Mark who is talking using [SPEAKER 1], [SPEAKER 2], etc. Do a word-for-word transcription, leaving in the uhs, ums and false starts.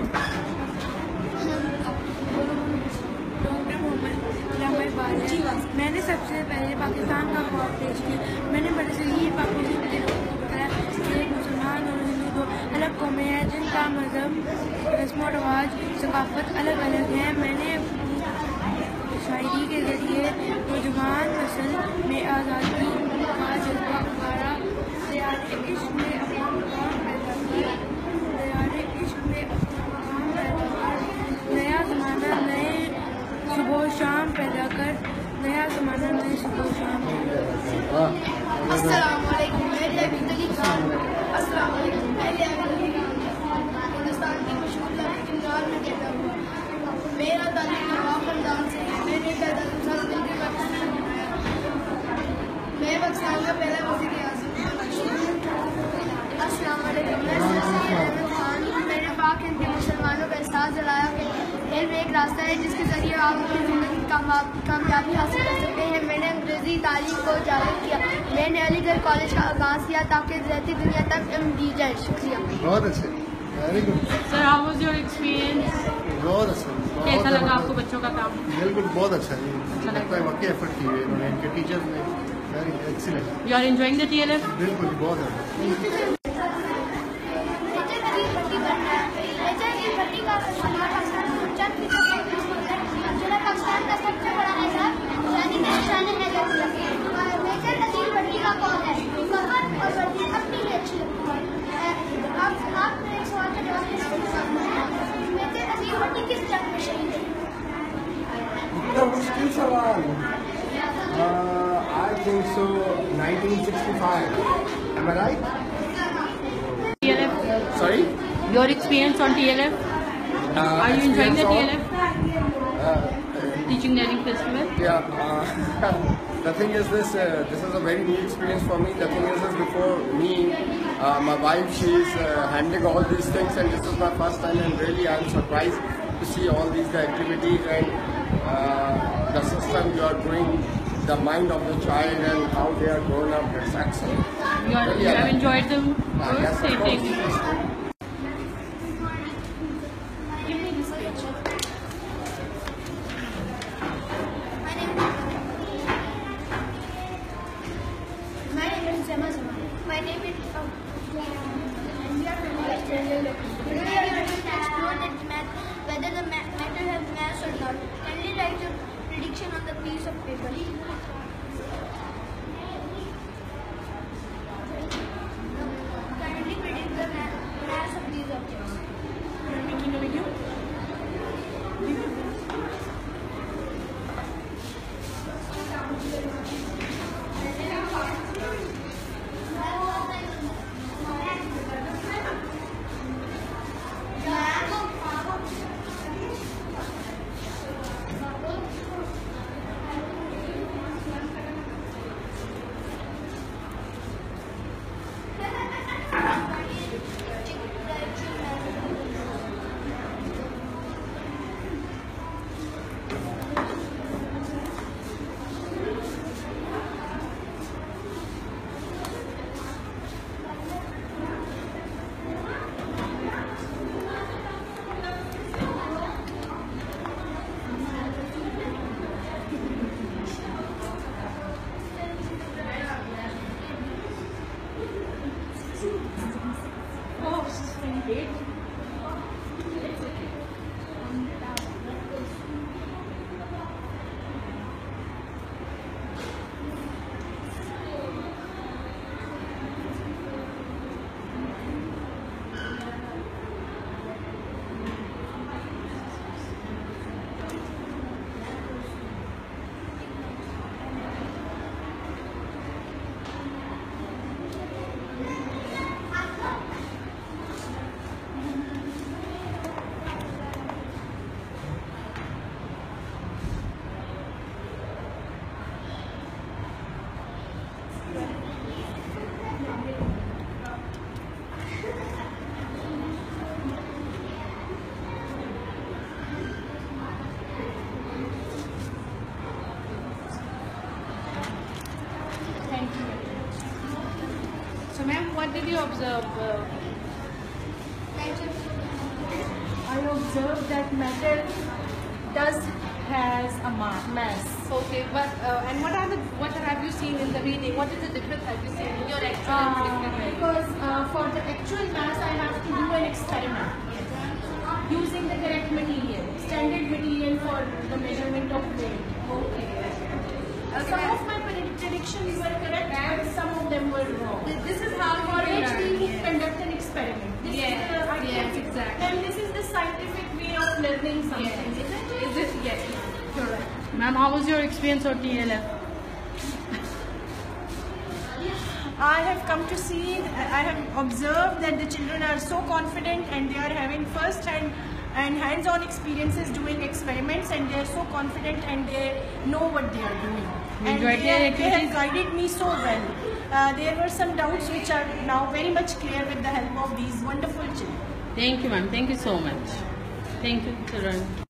[SPEAKER 1] मैंने सबसे पहले पाकिस्तान का ख्वाब पेश किया। मैंने बड़े से ही पाकिस्तान के लोगों को बताया कि मुसलमान और हिंदू दो अलग कौमें हैं जिनका मज़हब, रस्म और रिवाज, सकाफत अलग अलग है। मैंने शायरी के ज़रिए नौजवान नस्ल में आज़ादी का जज्बा उभारा, दयारे इश्क में अपना मुकाम पैदा किया, दयारे इश्क में अपना मुकाम पैदा कर, नया ज़माना नए सुबह शाम पैदा कर, नया ज़माना नए सुबह शाम।
[SPEAKER 2] अस्सलाम वालेकुम। मेरी अभी तक खान अस्सलाम वालेकुम। मेरी अभी हिंदुस्तान की मशहूर लड़कियां में कहता हूँ मेरा ताल्लुक नवाब खानदान से है। मैंने पैदा दूसरा दिल्ली पाकिस्तान में आया। मैं पाकिस्तान का पहला वज़ीर आज़म हूँ। अस्सलाम वालेकुम। मैं खान मैंने पाक हिंद के मुसलमानों का एहसास दिलाया कि इल्म एक रास्ता है जिसके ज़रिए आप अपनी ज़िंदगी कामयाबी हासिल कर सकते हैं। मैंने अंग्रेज़ी तालीम को उजागर किया। मैंने अलीगढ़ कॉलेज का आगाज़ किया ताकि रहती दुनिया तक इल्म दी जाए। शुक्रिया।
[SPEAKER 3] बहुत अच्छे, very good
[SPEAKER 4] sir. How was your experience?
[SPEAKER 3] बहुत अच्छा।
[SPEAKER 4] कैसा लगा आपको बच्चों का काम?
[SPEAKER 3] बिल्कुल बहुत अच्छा है। लगता है वाकई एफर्ट किए हुए इन्होंने, इनके टीचर्स ने very excellent.
[SPEAKER 4] You are enjoying the TLF?
[SPEAKER 3] बिल्कुल बहुत अच्छा।
[SPEAKER 5] मुश्किल सवाल। I think so. nineteen sixty-five. Am I right?
[SPEAKER 4] T L F.
[SPEAKER 5] Sorry.
[SPEAKER 4] Your experience on T L F?
[SPEAKER 5] Uh,
[SPEAKER 4] Are you enjoying the T L F?
[SPEAKER 5] Uh,
[SPEAKER 4] Teaching Learning Festival?
[SPEAKER 5] Yeah. Uh, the thing is this. Uh, this is a very new experience for me. The thing is, is before me, uh, my wife, she's uh, handling all these things, and this is my first time, and really I'm surprised to see all these the activities and uh, the system you are doing, the mind of the child and how they are grown up. It's excellent.
[SPEAKER 4] You, are,
[SPEAKER 5] Really,
[SPEAKER 4] you have enjoyed them?
[SPEAKER 5] Uh, yes, of course.
[SPEAKER 2] My name is um, and we are from Extracurricular. Today we are going to explore that math, whether the matter has mass or not. Kindly write your prediction on the piece of paper. Kindly predict the mass of these objects.
[SPEAKER 1] You are making a video?
[SPEAKER 4] So ma'am, what did you observe? Uh,
[SPEAKER 2] Nature.
[SPEAKER 1] Are
[SPEAKER 6] observed that matter does has a ma- mass.
[SPEAKER 7] Okay, but uh, and what are the what have you seen in the reading? What is the difference have you seen in your actual
[SPEAKER 6] Uh,
[SPEAKER 7] experiment?
[SPEAKER 6] because uh, for the actual mass, I have to do an experiment using the correct material, standard material for the measurement of weight.
[SPEAKER 7] Okay.
[SPEAKER 6] Uh, some of my predict- predictions were correct, and some of them were wrong.
[SPEAKER 7] This is how
[SPEAKER 6] For
[SPEAKER 7] you
[SPEAKER 6] which
[SPEAKER 7] learn.
[SPEAKER 6] we
[SPEAKER 7] Yes.
[SPEAKER 6] conduct an experiment. This
[SPEAKER 7] Yes,
[SPEAKER 6] is the, I
[SPEAKER 7] yes,
[SPEAKER 6] think-
[SPEAKER 7] exactly.
[SPEAKER 6] And this is the scientific way of learning something,
[SPEAKER 7] Yes.
[SPEAKER 6] isn't it?
[SPEAKER 7] Is it? Yes.
[SPEAKER 6] You're right.
[SPEAKER 4] Ma'am, how was your experience of T L F?
[SPEAKER 6] I have come to see, I have observed that the children are so confident and they are having first hand and hands-on experiences doing experiments, and they are so confident and they know what they are doing.
[SPEAKER 4] You
[SPEAKER 6] And
[SPEAKER 4] enjoyed
[SPEAKER 6] they,
[SPEAKER 4] their
[SPEAKER 6] have, they have
[SPEAKER 4] activities?
[SPEAKER 6] guided me so well. Uh, there were some doubts which are now very much clear with the help of these wonderful children.
[SPEAKER 4] Thank you, ma'am. Thank you so much. Thank you, children.